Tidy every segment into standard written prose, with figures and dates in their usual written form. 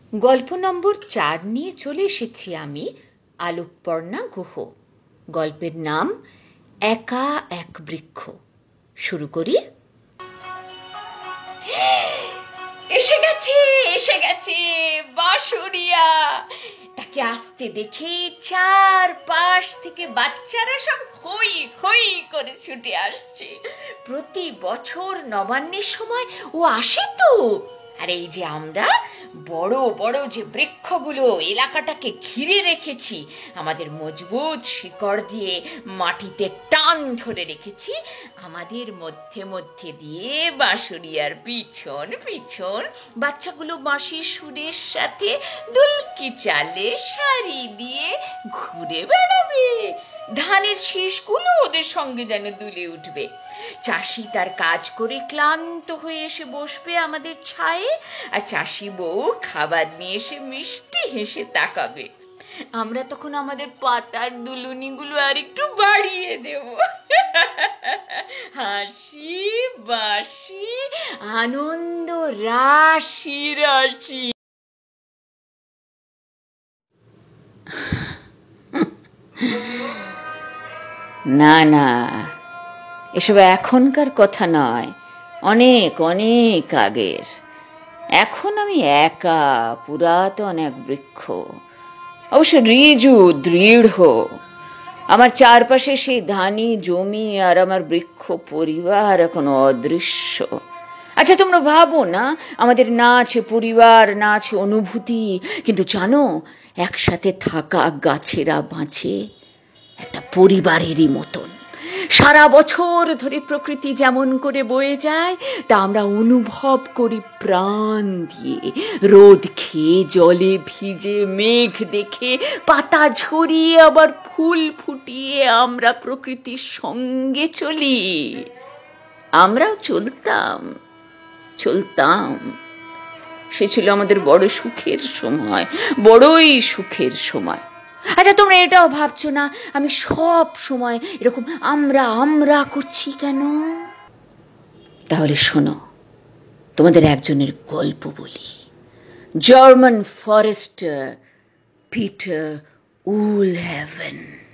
গল্প নম্বর 4 নিয়ে চলে এসেছি আমি, আলোকপর্ণা গুহ। গল্পের নাম একা এক বৃক্ষ। শুরু করি। এসে গেছে এসে গেছে বাঁশুড়িয়া। তাকে আসতে দেখে চারপাশ থেকে বাচ্চারা সব হই হই করে ছুটে আসছে। প্রতি বছর নবান্নের সময় ও আসে তো। আর এই যে আমরা বড় বড় যে বৃক্ষগুলো এলাকাটাকে ঘিরে রেখেছি, আমাদের মজবুত শিকড় দিয়ে মাটিতে টান ধরে রেখেছি, আমাদের মধ্যে মধ্যে দিয়ে বাঁশুড়িয়ার পিছন পিছন বাচ্চাগুলো বাঁশির সুরের সাথে দুলকি চালে সারি দিয়ে ঘুরে বেড়াবে। ধানের শীষগুলো ওদের সঙ্গে যেন দুলে উঠবে। চাষি তার কাজ করে ক্লান্ত হয়ে এসে বসবে আমাদের ছায়ে, আর চাষি বউ খাবার নিয়ে এসে মিষ্টি হেসে তাকাবে। আমরা তখন আমাদের পাতার দুলুনিগুলো আর একটু বাড়িয়ে দেব। হাসি বাসি আনন্দ রাশি রাশি। না না, এসব এখনকার কথা নয়, অনেক অনেক আগের। এখন আমি একা পুরাতন এক বৃক্ষ, অবশ্য ঋজু দৃঢ়। আমার চারপাশে সেই ধানি জমি আর আমার বৃক্ষ পরিবার এখন অদৃশ্য। আচ্ছা, তোমরা ভাবো না আমাদের না আছে পরিবার, না আছে অনুভূতি, কিন্তু জানো একসাথে থাকা গাছেরা বাঁচে একটা পরিবারেরই মতন। সারা বছর ধরে প্রকৃতি যেমন করে বয়ে যায় তা আমরা অনুভব করি প্রাণ দিয়ে। রোদ খেয়ে, জলে ভিজে, মেঘ দেখে, পাতা ঝরিয়ে আবার ফুল ফুটিয়ে আমরা প্রকৃতির সঙ্গে চলি। আমরাও চলতাম চলতাম। সে ছিল আমাদের বড় সুখের সময়, বড়ই সুখের সময়। আচ্ছা, তোমরা এটাও ভাবছো না আমি সব সময় এরকম আমরা আমরা করছি কেন? তাহলে শোনো, তোমাদের একজনের গল্প বলি। German forester Peter Wohlleben.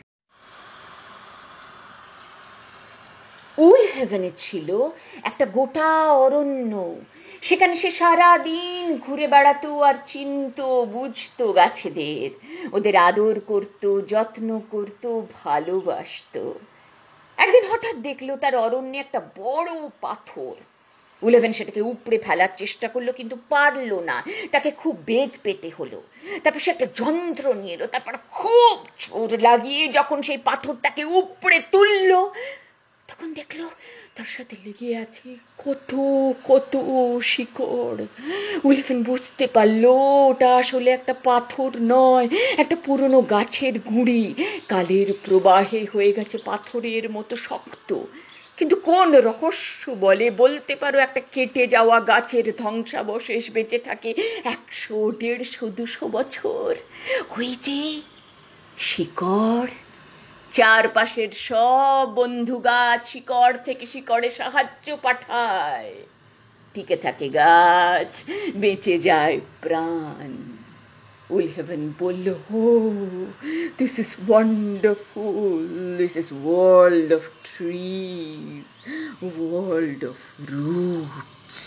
উলহেভেনে ছিল একটা গোটা অরণ্য। সেখানে সে সারা দিন ঘুরে বেড়াতো আর চিনতো বুঝতো গাছেদের, ওদের আদর করত, যত্ন করত, ভালোবাসতো। একদিন হঠাৎ দেখলো তার অরণ্যে একটা বড় পাথর। উলহেভেন সেটাকে উপড়ে ফেলার চেষ্টা করলো, কিন্তু পারলো না। তাকে খুব বেগ পেতে হলো। তারপর সে একটা যন্ত্র নিয়ে এলো, তারপর খুব জোর লাগিয়ে যখন সেই পাথরটাকে উপড়ে তুললো, তখন দেখলো তার সাথে লেগে আছে কত কত শিকড়। উলহেভেন বুঝতে পারলো ওটা আসলে একটা পাথর নয়, একটা পুরনো গাছের গুঁড়ি। কালের প্রবাহে হয়ে গেছে পাথরের মতো শক্ত। কিন্তু কোন রহস্য বলে বলতে পারো একটা কেটে যাওয়া গাছের ধ্বংসাবশেষ বেঁচে থাকে 100, 150, 200 বছর? ওই যে শিকড়। চারপাশের সব বন্ধু গাছ শিকড় থেকে শিকড়ে সাহায্য পাঠায়। টিকে থাকে গাছ, বেঁচে যায় প্রাণ। উলহেভেন বলল, oh this is wonderful, this is world of trees, world of roots.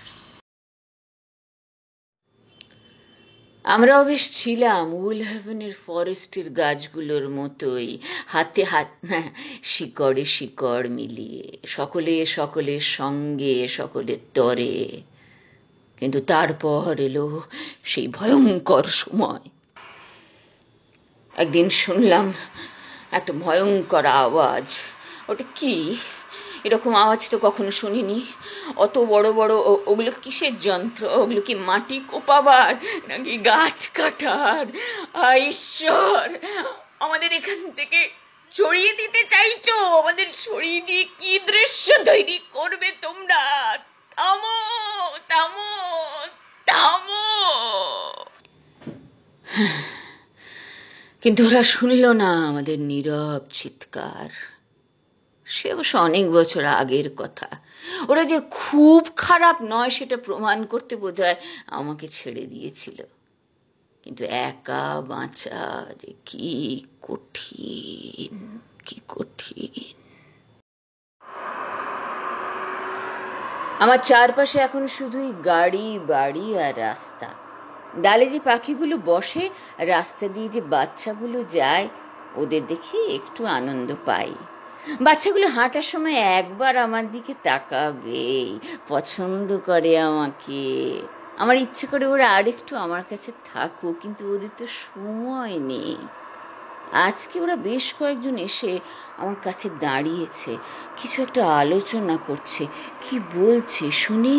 আমরাও বেশ ছিলাম উলহেভেনের ফরেস্টের গাছগুলোর মতোই, হাতে হাত শিকড়ে শিকড় মিলিয়ে, সকলে সকলের সঙ্গে, সকলের তরে। কিন্তু তারপর এলো সেই ভয়ঙ্কর সময়। একদিন শুনলাম একটা ভয়ঙ্কর আওয়াজ। ওটা কি? এরকম আওয়াজ তো কখনো শুনিনি। অত বড় বড় ওগুলো কিসের যন্ত্র? ওগুলো কি মাটি কোপাবার নাকি গাছ কাটার? ঈশ্বর, আমাদের এখান থেকে সরিয়ে দিতে চাইছো? আমাদের সরিয়ে দিয়ে কি দৃশ্য তৈরি করবে তোমরা? থামো থামো থামো। কিন্তু ওরা শুনল না আমাদের নীরব চিৎকার। সে অবশ্য অনেক বছর আগের কথা। ওরা যে খুব খারাপ নয় সেটা প্রমাণ করতে বোধহয় আমাকে ছেড়ে দিয়েছিল। কিন্তু একা বাঁচা যে কি কঠিন, কি কঠিন। আমার চারপাশে এখন শুধুই গাড়ি, বাড়ি আর রাস্তা। ডালে যে পাখিগুলো বসে, রাস্তা দিয়ে যে বাচ্চাগুলো যায়, ওদের দেখে একটু আনন্দ পাই। বাচ্চাগুলো হাঁটার সময় একবার আমার দিকে তাকাবেই, পছন্দ করে আমাকে। আমার ইচ্ছে করে ওরা আর একটু আমার কাছে থাকুক, কিন্তু ওদের তো সময় নেই। আজকে ওরা বেশ কয়েকজন এসে আমার কাছে দাঁড়িয়েছে, কিছু একটা আলোচনা করছে। কি বলছে শুনি।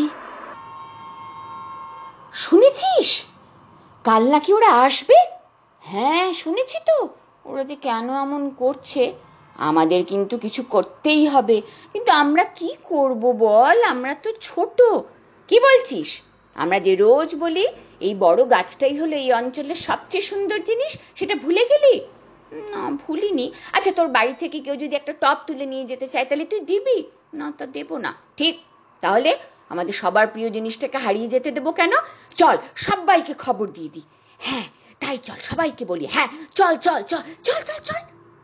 শুনেছিস কাল নাকি ওরা আসবে? হ্যাঁ শুনেছি তো। ওরা যে কেন এমন করছে, আমাদের কিন্তু কিছু করতেই হবে। কিন্তু আমরা কি করব বল, আমরা তো ছোট। কি বলছিস? আমরা যে রোজ বলি এই বড় গাছটাই হলো এই অঞ্চলের সবচেয়ে সুন্দর জিনিস, সেটা ভুলে গেলি? না ভুলিনি। আচ্ছা তোর বাড়ি থেকে কেউ যদি একটা টব তুলে নিয়ে যেতে চায়, তাহলে তুই দিবি? না তা দেবো না। ঠিক, তাহলে আমাদের সবার প্রিয় জিনিসটাকে হারিয়ে যেতে দেবো কেন? চল সবাইকে খবর দিয়ে দিই। হ্যাঁ তাই, চল সবাইকে বলি। হ্যাঁ চল চল চল চল চল চল।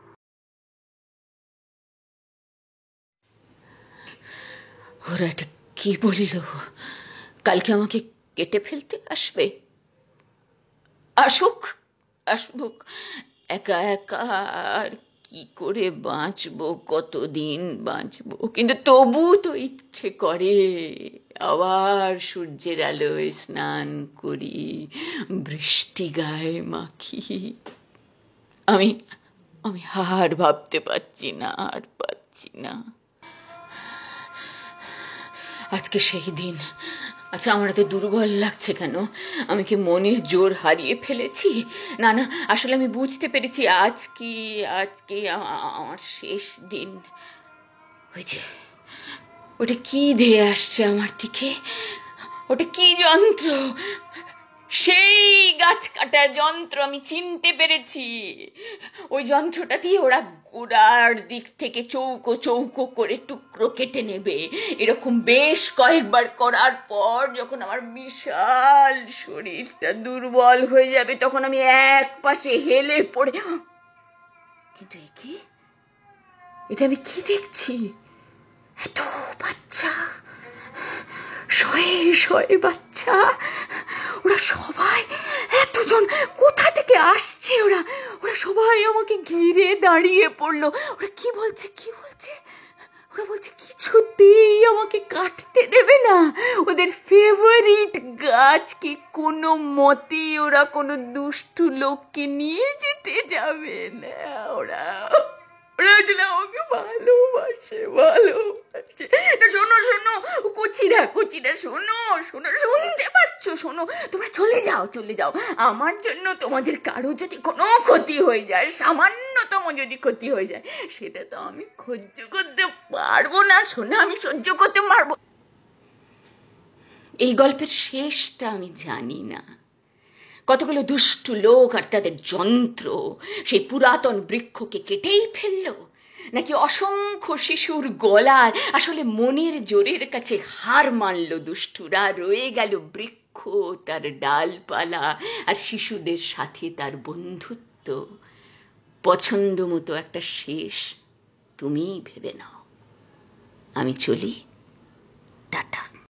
ওরা এটা কি বলিল? কালকে আমাকে কেটে ফেলতে আসবে? আসুক, আসুক। একা একা আর কি করে বাঁচবো, কতদিন বাঁচবো? কিন্তু তবু তো ইচ্ছে করে আবার সূর্যের আলোয় স্নান করি, বৃষ্টি গায়ে মাখি। আমি আমি আর ভাবতে পারছি না, আর পারছি না। আজকে সেই দিন। আচ্ছা আমার এত দুর্বল লাগছে কেন? আমি কি মনের জোর হারিয়ে ফেলেছি? না না, আসলে আমি বুঝতে পেরেছি আজকে আজকে আমার শেষ দিন। ওই যে ওটা কি ধেয়ে আসছে আমার দিকে, ওটা কি যন্ত্র? সেই গাছ কাটার যন্ত্র, আমি চিনতে পেরেছি। ওই যন্ত্রটা দিয়ে ওরা গোড়ার দিক থেকে চৌকো চৌকো করে টুকরো কেটে নেবে। এরকম বেশ কয়েকবার করার পর যখন আমার বিশাল শরীরটা দুর্বল হয়ে যাবে, তখন আমি এক পাশে হেলে পড়ে। কিন্তু এটা আমি কি দেখছি? এত বাচ্চা, শয়ে শয়ে বাচ্চা। ওরা সবাই, এতজন কোথা থেকে আসছে? ওরা ওরা সবাই আমাকে ঘিরে দাঁড়িয়ে পড়লো। ওরা কি বলছে, কি বলছে? ওরা বলছে কিছুতেই আমাকে কাটতে দেবে না। ওদের ফেভারিট গাছ কি কোনো মতেই ওরা কোনো দুষ্টু লোককে নিয়ে যেতে যাবে না। ওরা ওরা আসলে আমাকে ভালোবাসে, ভালোবাসে। শোনো শোনো কচিরা, কচিরা শোনো শোনো, শুনতে পাচ্ছ? শোনো, তোমরা চলে যাও, চলে যাও। আমার জন্য তোমাদের কারো যদি কোনো ক্ষতি হয়ে যায়, সামান্যতম যদি ক্ষতি হয়ে যায়, সেটা তো আমি সহ্য করতে পারবো না। শোনো, আমি সহ্য করতে পারবো। এই গল্পের শেষটা আমি জানি না। কতগুলো দুষ্টু লোক আর তাদের যন্ত্র সেই পুরাতন বৃক্ষকে কেটেই ফেললো, নাকি অসংখ্য শিশুর গলার আসলে মনের জোরের কাছে হার মানল দুষ্টুরা, রয়ে গেল বৃক্ষ, তার ডালপালা আর শিশুদের সাথে তার বন্ধুত্ব। পছন্দ মতো একটা শেষ তুমিই ভেবে নাও। আমি চলি, টাটা।